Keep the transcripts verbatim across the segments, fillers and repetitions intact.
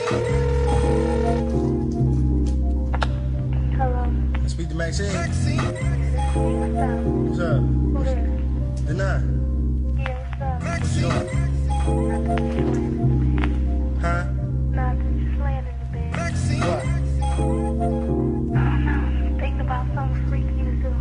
Hello. I speak to Maxine. Maxine. What's up? Who there? Deny. Yeah, what's up? What you doing? Huh? Nothing, just laying in the bed. Maxine. What? I don't know. Thinking about something freaky to do.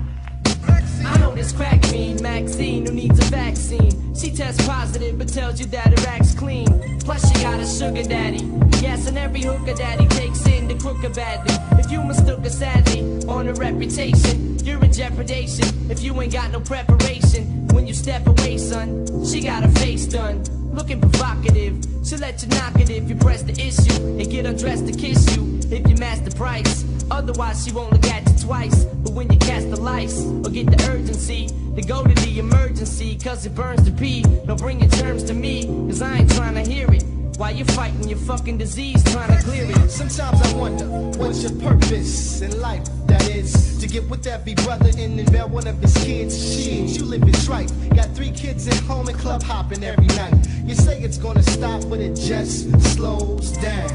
I know this crack fiend, Maxine, who needs a vaccine. She tests positive but tells you that her act's clean. Plus she got a sugar daddy. Yes, and every hooker daddy takes in the crook badly. If you mistook her sadly on her reputation, you're in jeopardation if you ain't got no preparation. When you step away, son, she got her face done. Looking provocative, she'll let you knock it if you press the issue and get undressed to kiss you if you match the price. Otherwise she won't look at you twice. But when you cast the lights or get the urgency to go to the emergency, cause it burns to pee, don't bring your germs to me, cause I ain't trying to hear it. While you're fighting your fucking disease, trying to clear it. Sometimes I wonder, what's your purpose in life? That is, to get with every brother and invent one of his kids. Shit, you live in tripe. Got three kids at home and club hopping every night. You say it's gonna stop, but it just slows down.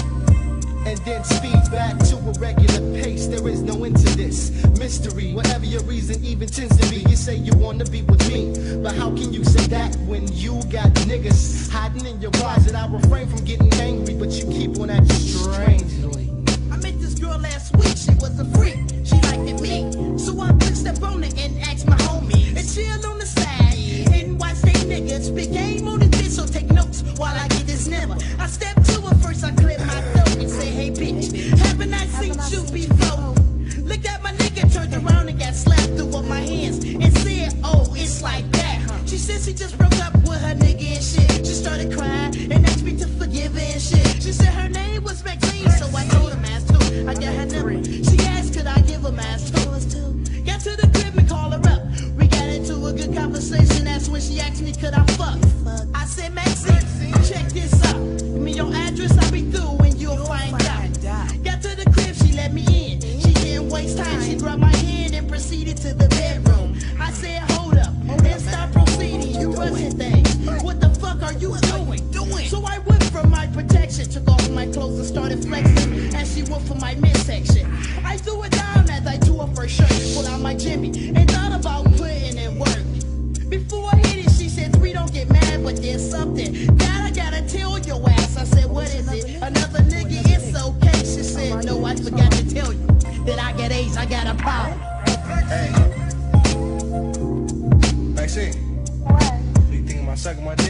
And then speeds back to a regular pace. There is no end to this mystery. Whatever your reason even tends to be. You say you wanna be with me, but how can you say that when you got niggas hiding in your closet? I refrain from getting angry, but you keep on acting strangely. I met this girl last week, she was a freak. She liked me, so I put step on it and asked my homies. And chill on the side and watch they niggas spit game on the bitch, so take notes while I get this number. I step to her first, I clear my throat and say, hey bitch, haven't I seen you before? Looked at my nigga, turned around and got slapped through with my hands and said, oh, it's like that. She said she just broke up with her nigga and shit. She started crying and asked me to forgive her and shit. She said her name was Maxine, so I told her mask too. I got her number. She asked could I give her mask too. Got to the crib and called her up. We got into a good conversation. That's when she asked me could I fuck. I said Maxine, check this out. Give me your address, I'll be through and you'll find out. Got to the crib, she let me in. She didn't waste time. She grabbed my hand and proceeded to the bedroom. I said hold up and stop proceeding. You rushing things. What the fuck are you doing? So I went from my protection, took off my clothes and started flexing. And she went for my midsection. I threw it down as I threw her shirt, pulled out my Jimmy, and thought about putting in work. Before I hit it, she said, three, don't get mad, but there's something that I gotta tell your ass. I said, what is it? Another nigga, it's okay. She said, no, I forgot to tell you that I got AIDS, I got a problem. Hey. Maxine. What? You thinking about sucking my dick?